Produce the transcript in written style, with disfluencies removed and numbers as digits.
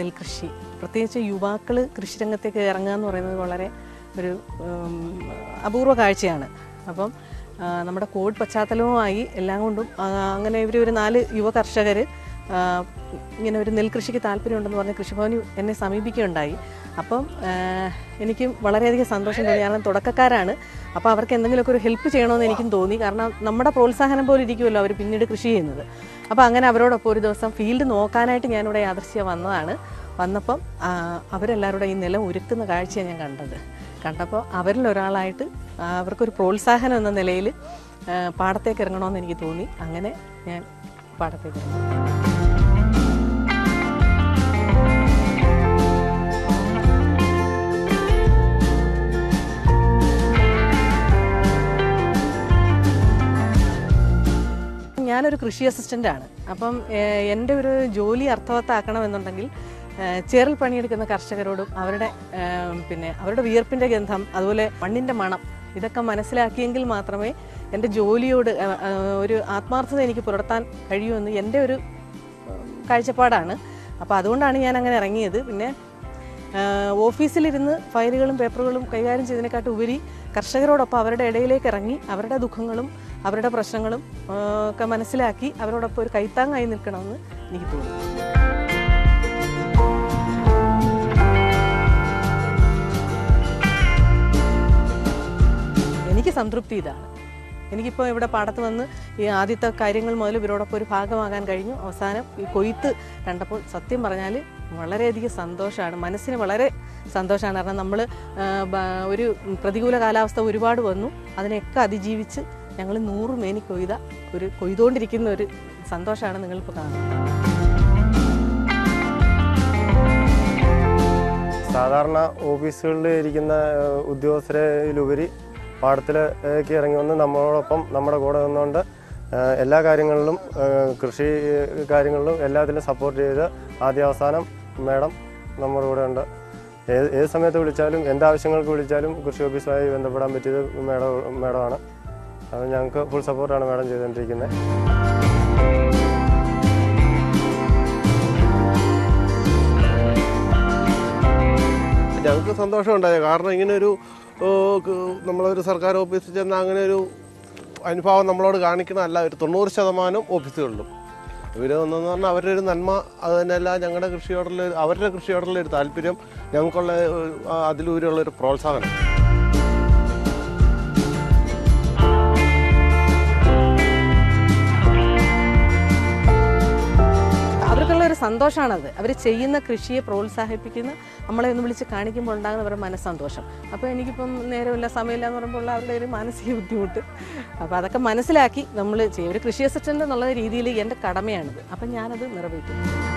നെൽകൃഷി, പ്രത്യേകിച്ച് യുവാക്കൾ കൃഷിരംഗത്തേക്ക് ഇറങ്ങുക എന്ന് പറയുന്നത് വളരെ ഒരു അപൂർവ കാഴ്ചയാണ്. അപ്പം നമ്മുടെ കോവിഡ് പശ്ചാത്തലവുമായി എല്ലാം കൊണ്ടും അങ്ങനെ ഇവർ ഒരു 4 യുവ കർഷകർ ഇങ്ങനെ ഒരു നെൽകൃഷിക്ക് താല്പര്യമുണ്ടെന്ന് പറഞ്ഞ് കൃഷിഭവനിൽ എന്നെ സമീപിക്കുകയുണ്ടായി. അപ്പം എനിക്ക് വളരെയധികം സന്തോഷം തോന്നി. കാരണം തുടക്കക്കാരാണ്, അപ്പോൾ അവർക്ക് എന്തെങ്കിലുമൊക്കെ ഒരു ഹെൽപ്പ് ചെയ്യണമെന്ന് എനിക്കും തോന്നി. കാരണം നമ്മുടെ പ്രോത്സാഹനം പോലെ ഇരിക്കുമല്ലോ അവർ പിന്നീട് കൃഷി ചെയ്യുന്നത്. അപ്പോൾ അങ്ങനെ അവരോടൊപ്പം ഒരു ദിവസം ഫീൽഡ് നോക്കാനായിട്ട് ഞാനിവിടെ യാദൃശ്യം വന്നതാണ്. വന്നപ്പം അവരെല്ലാവരുടെ ഈ നിലം ഒരുക്കുന്ന കാഴ്ചയാണ് ഞാൻ കണ്ടപ്പോൾ അവരിലൊരാളായിട്ട് അവർക്കൊരു പ്രോത്സാഹനം എന്ന നിലയിൽ പാടത്തേക്ക് ഇറങ്ങണമെന്ന് എനിക്ക് തോന്നി. അങ്ങനെ ഞാൻ പാടത്തേക്ക് ഇറങ്ങി. ഞാനൊരു കൃഷി അസിസ്റ്റൻ്റാണ്. അപ്പം എൻ്റെ ഒരു ജോലി അർത്ഥവത്താക്കണമെന്നുണ്ടെങ്കിൽ ചേറൽ പണിയെടുക്കുന്ന കർഷകരോടും അവരുടെ വിയർപ്പിൻ്റെ ഗന്ധം, അതുപോലെ മണ്ണിൻ്റെ മണം, ഇതൊക്കെ മനസ്സിലാക്കിയെങ്കിൽ മാത്രമേ എൻ്റെ ജോലിയോട് ഒരു ആത്മാർത്ഥത എനിക്ക് പുലർത്താൻ കഴിയുമെന്ന് എൻ്റെ ഒരു കാഴ്ചപ്പാടാണ്. അപ്പോൾ അതുകൊണ്ടാണ് ഞാൻ അങ്ങനെ ഇറങ്ങിയത്. പിന്നെ ഓഫീസിലിരുന്ന് ഫയലുകളും പേപ്പറുകളും കൈകാര്യം ചെയ്തതിനെക്കാട്ടും ഉപരി കർഷകരോടൊപ്പം അവരുടെ ഇടയിലേക്ക് ഇറങ്ങി അവരുടെ ദുഃഖങ്ങളും അവരുടെ പ്രശ്നങ്ങളും ഒക്കെ മനസ്സിലാക്കി അവരോടൊപ്പം ഒരു കൈത്താങ്ങായി നിൽക്കണമെന്ന് എനിക്ക് തോന്നി. എനിക്ക് സംതൃപ്തി ഇതാണ്. എനിക്കിപ്പോൾ ഇവിടെ പാടത്ത് വന്ന് ഈ ആദ്യത്തെ കാര്യങ്ങൾ മുതൽ ഇവരോടൊപ്പം ഒരു ഭാഗമാകാൻ കഴിഞ്ഞു. അവസാനം ഈ കൊയ്ത്ത് കണ്ടപ്പോൾ സത്യം പറഞ്ഞാൽ വളരെയധികം സന്തോഷമാണ്, മനസ്സിന് വളരെ സന്തോഷമാണ്. കാരണം നമ്മൾ ഒരു പ്രതികൂല കാലാവസ്ഥ ഒരുപാട് വന്നു, അതിനെയൊക്കെ അതിജീവിച്ച് ഞങ്ങൾ 100 മേനി കൊയ്തുകൊണ്ടിരിക്കുന്ന ഒരു സന്തോഷമാണ് നിങ്ങളിപ്പോൾ കാണുന്നത്. സാധാരണ ഓഫീസുകളിൽ ഇരിക്കുന്ന ഉദ്യോഗസ്ഥരിലുപരി പാടത്തിലേക്ക് ഇറങ്ങി വന്ന് നമ്മളോടൊപ്പം നമ്മുടെ കൂടെ നിന്നുകൊണ്ട് എല്ലാ കാര്യങ്ങളിലും കൃഷി കാര്യങ്ങളിലും എല്ലാത്തിലും സപ്പോർട്ട് ചെയ്ത് ആദ്യാവസാനം മേഡം നമ്മുടെ കൂടെ ഉണ്ട്. ഏത് സമയത്ത് വിളിച്ചാലും എന്താവശ്യങ്ങൾക്ക് വിളിച്ചാലും കൃഷി ഓഫീസുമായി ബന്ധപ്പെടാൻ പറ്റിയത് മേഡമാണ്. അത് ഞങ്ങൾക്ക് ഫുൾ സപ്പോർട്ടാണ് മേഡം ചെയ്തുകൊണ്ടിരിക്കുന്നത്. ഞങ്ങൾക്ക് സന്തോഷമുണ്ടായത് കാരണം ഇങ്ങനെയൊരു നമ്മളൊരു സർക്കാർ ഓഫീസിൽ ചെന്ന് അങ്ങനെ ഒരു അനുഭവം നമ്മളോട് കാണിക്കണമല്ല. ഒരു 90% ഓഫീസുകളിലും ഇവർ വന്നെന്ന് പറഞ്ഞാൽ അവരുടെ ഒരു നന്മ, അത് തന്നെയല്ല ഞങ്ങളുടെ അവരുടെ കൃഷിയോടുള്ള ഒരു താല്പര്യം, ഞങ്ങൾക്കുള്ള അതിലൂടെയുള്ളൊരു പ്രോത്സാഹനം. അവർക്കുള്ളൊരു സന്തോഷമാണത്. അവർ ചെയ്യുന്ന കൃഷിയെ പ്രോത്സാഹിപ്പിക്കുന്ന, നമ്മളെ ഒന്ന് വിളിച്ച് കാണിക്കുമ്പോൾ ഉണ്ടാകുന്ന അവരുടെ മനസ്സന്തോഷം. അപ്പോൾ എനിക്കിപ്പം നേരമില്ല സമയമില്ല എന്ന് പറയുമ്പോൾ അവരുടെ ഒരു മാനസിക ബുദ്ധിമുട്ട്. അപ്പോൾ അതൊക്കെ മനസ്സിലാക്കി നമ്മൾ ചെയ്യും. ഒരു കൃഷി അസിസ്റ്റൻ്റ് എന്നുള്ള രീതിയിൽ എൻ്റെ കടമയാണിത്. അപ്പം ഞാനത് നിറവേറ്റും.